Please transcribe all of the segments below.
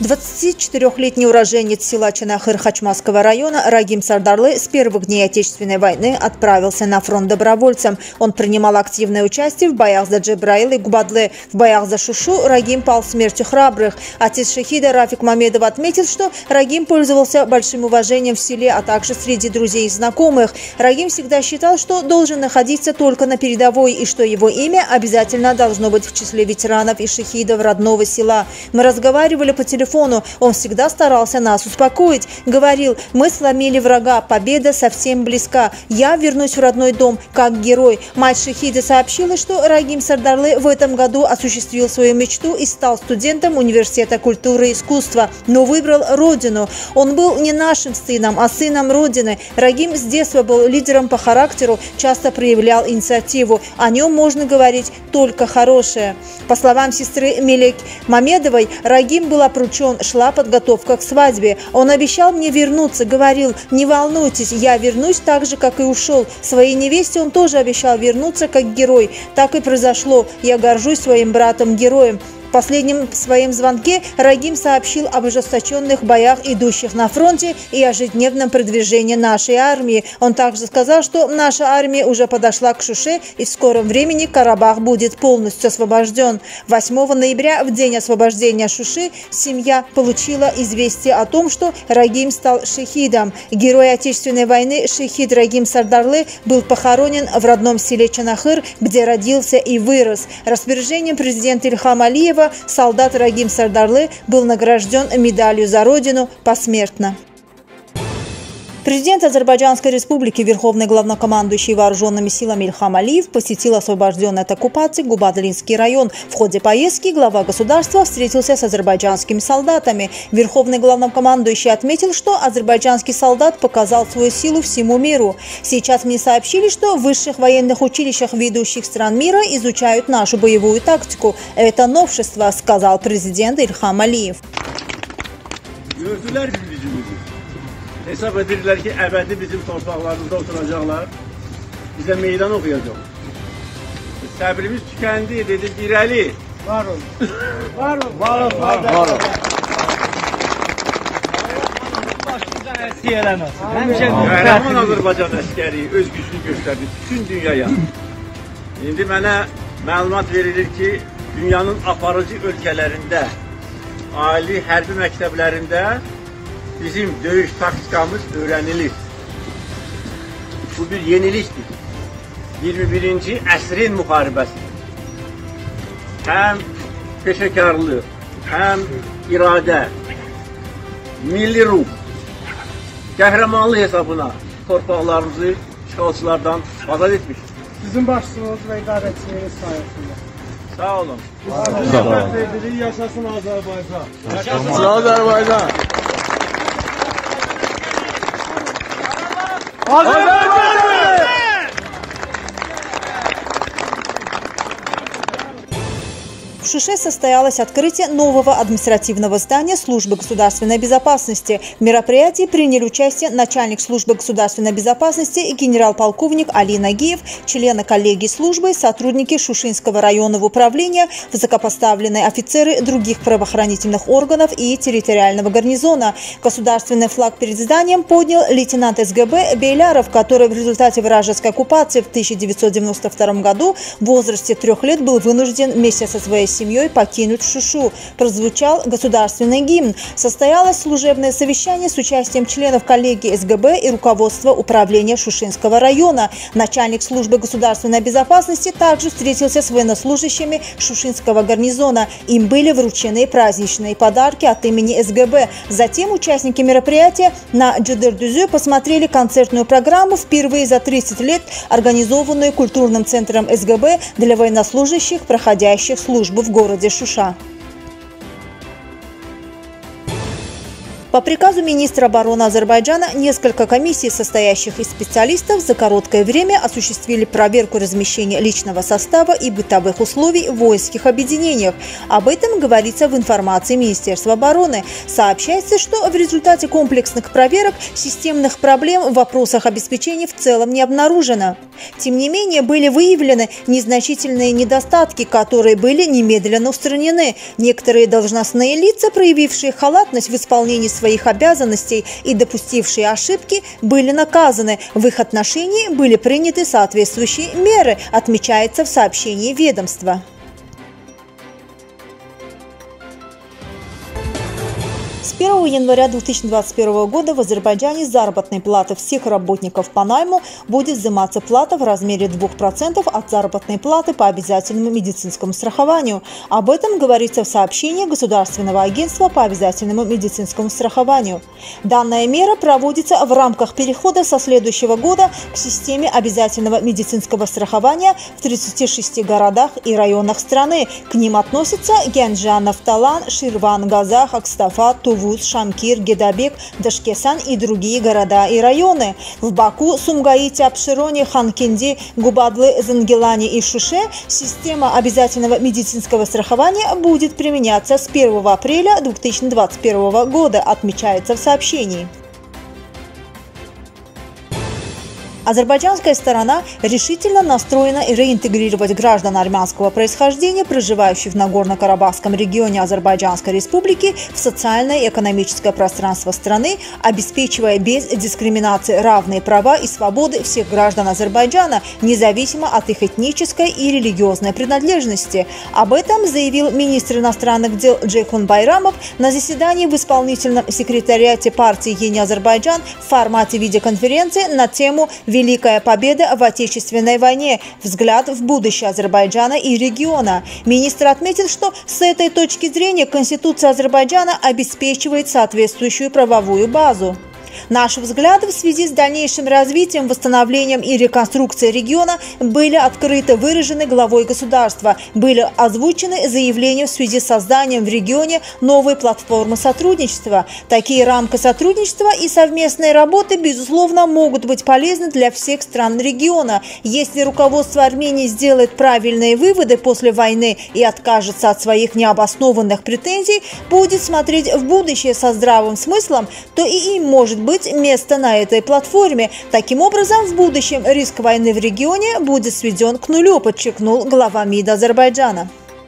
24-летний уроженец села Чанахыр Хачмазского района Рагим Сардарлы с первых дней Отечественной войны отправился на фронт добровольцем. Он принимал активное участие в боях за Джебраил и Губадлы. В боях за Шушу Рагим пал смертью храбрых. Отец шахида Рафик Мамедов отметил, что Рагим пользовался большим уважением в селе, а также среди друзей и знакомых. Рагим всегда считал, что должен находиться только на передовой и что его имя обязательно должно быть в числе ветеранов и шахидов родного села. Мы разговаривали по телефону. Он всегда старался нас успокоить. Говорил: мы сломили врага, победа совсем близка. Я вернусь в родной дом как герой. Мать шахида сообщила, что Рагим Сардарлы в этом году осуществил свою мечту и стал студентом Университета культуры и искусства, но выбрал родину. Он был не нашим сыном, а сыном родины. Рагим с детства был лидером по характеру, часто проявлял инициативу. О нем можно говорить только хорошее. По словам сестры Мелек Мамедовой, Рагим был опручен, шла подготовка к свадьбе. Он обещал мне вернуться, говорил: не волнуйтесь, я вернусь так же, как и ушел. Своей невесте он тоже обещал вернуться как герой. Так и произошло. Я горжусь своим братом-героем. В последнем своем звонке Рагим сообщил об ожесточенных боях, идущих на фронте, и ежедневном продвижении нашей армии. Он также сказал, что наша армия уже подошла к Шуше, и в скором времени Карабах будет полностью освобожден. 8 ноября, в день освобождения Шуши, семья получила известие о том, что Рагим стал шахидом. Герой Отечественной войны шахид Рагим Сардарлы был похоронен в родном селе Чанахыр, где родился и вырос. Распоряжением президента Ильхама Алиева солдат Рагим Сардарлы был награжден медалью за родину посмертно. Президент Азербайджанской республики, верховный главнокомандующий вооруженными силами Ильхам Алиев посетил освобожденный от оккупации Губадлинский район. В ходе поездки глава государства встретился с азербайджанскими солдатами. Верховный главнокомандующий отметил, что азербайджанский солдат показал свою силу всему миру. Сейчас мне сообщили, что в высших военных училищах ведущих стран мира изучают нашу боевую тактику. Это новшество, сказал президент Ильхам Алиев. Hesab edirlər ki, əbədi bizim torpaqlarımızda oturacaqlar, bizə meydan oxuyacaq. Səbrimiz tükəndi, dedik, irəli. Var olun. Var olun. Var olun. Var olun. Başımıza əski eləməz. Qəhrəman Azərbaycan əskəri öz gücünü göstərdi bütün dünyaya. İndi mənə məlumat verilir ki, dünyanın aparıcı ölkələrində, ali hərbi məktəblərində bizim döyüş taktikamız öğrenilir. Bu bir yeniliktir. 21. əsrin müharibəsidir. Həm peşəkarlıq, həm iradə, milli ruh, qəhrəmanlıq hesabına torpaqlarımızı işğalçılardan azad etmiş. Sizin başçınız və idarəçiniz sayəsində. Sağ olun. Yaşasın Azərbaycan. Yaşasın Azərbaycan. В Шуше состоялось открытие нового административного здания Службы государственной безопасности. В мероприятии приняли участие начальник Службы государственной безопасности и генерал-полковник Али Нагиев, члены коллегии службы, сотрудники Шушинского районного управления, высокопоставленные офицеры других правоохранительных органов и территориального гарнизона. Государственный флаг перед зданием поднял лейтенант СГБ Бейляров, который в результате вражеской оккупации в 1992 году в возрасте 3 лет был вынужден вместе со своей семьей покинуть Шушу. Прозвучал государственный гимн. Состоялось служебное совещание с участием членов коллегии СГБ и руководства управления Шушинского района. Начальник службы государственной безопасности также встретился с военнослужащими Шушинского гарнизона. Им были вручены праздничные подарки от имени СГБ. Затем участники мероприятия на Джудер-Дюзю посмотрели концертную программу, впервые за 30 лет организованную культурным центром СГБ для военнослужащих, проходящих службу в городе Шуша. По приказу министра обороны Азербайджана несколько комиссий, состоящих из специалистов, за короткое время осуществили проверку размещения личного состава и бытовых условий в воинских объединениях. Об этом говорится в информации Министерства обороны. Сообщается, что в результате комплексных проверок системных проблем в вопросах обеспечения в целом не обнаружено. Тем не менее, были выявлены незначительные недостатки, которые были немедленно устранены. Некоторые должностные лица, проявившие халатность в исполнении своих обязанностей и допустившие ошибки, были наказаны. В их отношении были приняты соответствующие меры, отмечается в сообщении ведомства. С 1 января 2021 года в Азербайджане с заработной платы всех работников по найму будет взиматься плата в размере 2% от заработной платы по обязательному медицинскому страхованию. Об этом говорится в сообщении Государственного агентства по обязательному медицинскому страхованию. Данная мера проводится в рамках перехода со следующего года к системе обязательного медицинского страхования в 36 городах и районах страны. К ним относятся Гянджан, Нафталан, Ширван, Газах, Акстафа, Тувуз, Шамкир, Гедабек, Дашкесан и другие города и районы. В Баку, Сумгаите, Абшероне, Ханкенди, Губадлы, Зангелане и Шуше система обязательного медицинского страхования будет применяться с 1 апреля 2021 года, отмечается в сообщении. Азербайджанская сторона решительно настроена реинтегрировать граждан армянского происхождения, проживающих в Нагорно-Карабахском регионе Азербайджанской республики, в социальное и экономическое пространство страны, обеспечивая без дискриминации равные права и свободы всех граждан Азербайджана, независимо от их этнической и религиозной принадлежности. Об этом заявил министр иностранных дел Джейхун Байрамов на заседании в исполнительном секретариате партии «Ени Азербайджан» в формате видеоконференции на тему «Великая победа в Отечественной войне. Взгляд в будущее Азербайджана и региона». Министр отметил, что с этой точки зрения Конституция Азербайджана обеспечивает соответствующую правовую базу. Наши взгляды в связи с дальнейшим развитием, восстановлением и реконструкцией региона были открыто выражены главой государства, были озвучены заявления в связи с созданием в регионе новой платформы сотрудничества. Такие рамки сотрудничества и совместной работы, безусловно, могут быть полезны для всех стран региона. Если руководство Армении сделает правильные выводы после войны и откажется от своих необоснованных претензий, будет смотреть в будущее со здравым смыслом, то и им может быть место на этой платформе. Таким образом, в будущем риск войны в регионе будет сведен к нулю, подчеркнул глава МИД Азербайджана.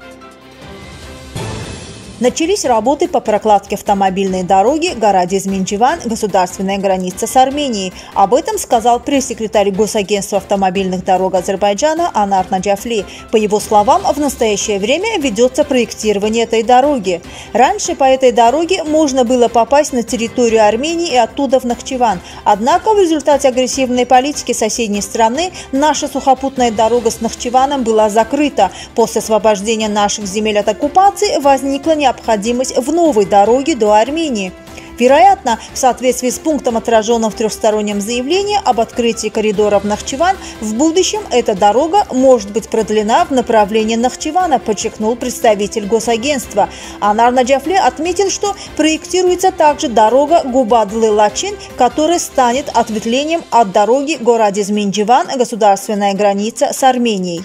Начались работы по прокладке автомобильной дороги Горадез-Миндживан, государственная граница с Арменией. Об этом сказал пресс-секретарь Госагентства автомобильных дорог Азербайджана Анар Наджафли. По его словам, в настоящее время ведется проектирование этой дороги. Раньше по этой дороге можно было попасть на территорию Армении и оттуда в Нахчиван. Однако в результате агрессивной политики соседней страны наша сухопутная дорога с Нахчиваном была закрыта. После освобождения наших земель от оккупации возникла необходимость в новой дороге до Армении. Вероятно, в соответствии с пунктом, отраженным в трехстороннем заявлении об открытии коридора в Нахчиван, в будущем эта дорога может быть продлена в направлении Нахчивана, подчеркнул представитель Госагентства. Анар Наджафли отметил, что проектируется также дорога Губадлы-Лачин, которая станет ответвлением от дороги Горадез-Миндживан, государственная граница с Арменией.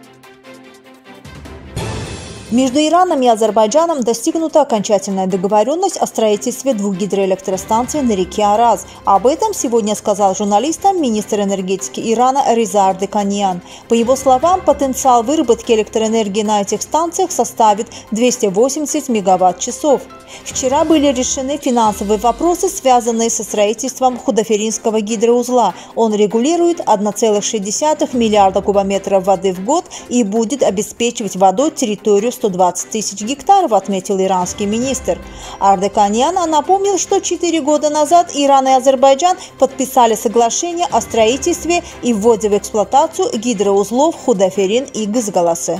Между Ираном и Азербайджаном достигнута окончательная договоренность о строительстве 2 гидроэлектростанций на реке Араз. Об этом сегодня сказал журналистам министр энергетики Ирана Реза Ардеканян. По его словам, потенциал выработки электроэнергии на этих станциях составит 280 мегаватт-часов. Вчера были решены финансовые вопросы, связанные со строительством Худоферинского гидроузла. Он регулирует 1,6 миллиарда кубометров воды в год и будет обеспечивать водой территорию 120 тысяч гектаров, отметил иранский министр. Ардеканян напомнил, что 4 года назад Иран и Азербайджан подписали соглашение о строительстве и вводе в эксплуатацию гидроузлов Худоферин и Гызгаласы.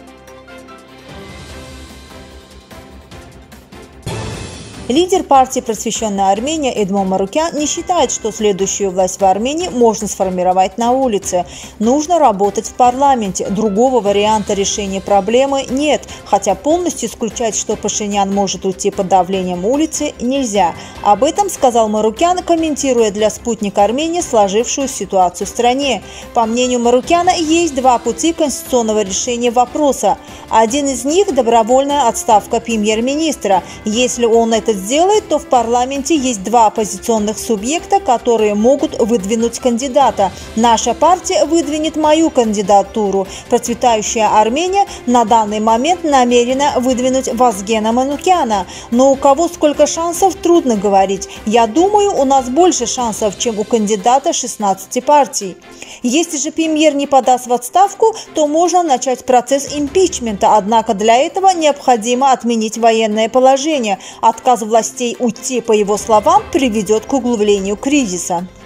Лидер партии «Просвещенная Армения» Эдмон Марукян не считает, что следующую власть в Армении можно сформировать на улице. Нужно работать в парламенте. Другого варианта решения проблемы нет, хотя полностью исключать, что Пашинян может уйти под давлением улицы, нельзя. Об этом сказал Марукян, комментируя для «Спутника Армении» сложившуюся ситуацию в стране. По мнению Марукяна, есть 2 пути конституционного решения вопроса. Один из них – добровольная отставка премьер-министра. Если он это сделает, то в парламенте есть два оппозиционных субъекта, которые могут выдвинуть кандидата. Наша партия выдвинет мою кандидатуру. Процветающая Армения на данный момент намерена выдвинуть Вазгена Манукяна. Но у кого сколько шансов, трудно говорить. Я думаю, у нас больше шансов, чем у кандидата 16 партий. Если же премьер не подаст в отставку, то можно начать процесс импичмента, однако для этого необходимо отменить военное положение. Отказ властей уйти, по его словам, приведет к углублению кризиса.